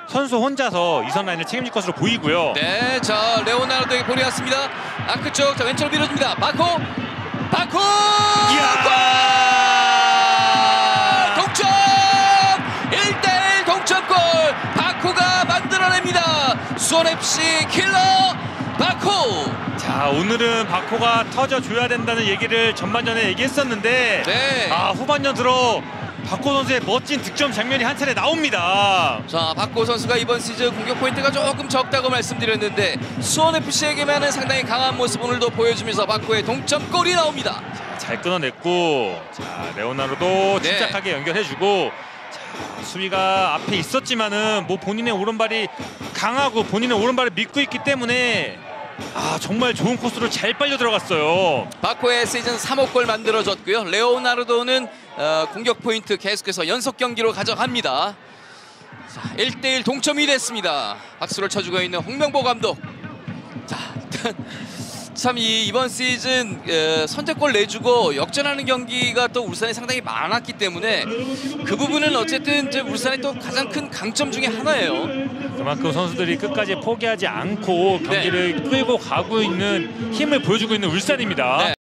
선수 혼자서 이선 라인을 책임질 것으로 보이고요. 네, 자 레오나르도에게 볼이 왔습니다. 아크 쪽, 자 왼쪽으로 밀어줍니다. 바코, 이야! 골! 동점! 1대1 동점골! 바코가 만들어냅니다. 수원 FC 킬러 바코. 자, 오늘은 바코가 터져줘야 된다는 얘기를 전반전에 얘기했었는데 네. 후반전 들어 바코 선수의 멋진 득점 장면이 한 차례 나옵니다. 자, 바코 선수가 이번 시즌 공격 포인트가 조금 적다고 말씀드렸는데 수원 FC에게만은 상당히 강한 모습 오늘도 보여주면서 바코의 동점골이 나옵니다. 잘 끊어냈고, 자 레오나르도 네. 침착하게 연결해주고, 자, 수비가 앞에 있었지만은 뭐 본인의 오른발이 강하고 본인의 오른발을 믿고 있기 때문에 정말 좋은 코스로 잘 빨려 들어갔어요. 바코의 시즌 3호 골 만들어줬고요. 레오나르도는 공격 포인트 계속해서 연속 경기로 가져갑니다. 자, 1대1 동점이 됐습니다. 박수를 쳐주고 있는 홍명보 감독. 자, 참 이번 시즌 선제골 내주고 역전하는 경기가 또 울산에 상당히 많았기 때문에 그 부분은 어쨌든 이제 울산의 또 가장 큰 강점 중에 하나예요. 그만큼 선수들이 끝까지 포기하지 않고 경기를 끌고 가고 있는 힘을 보여주고 있는 울산입니다. 네.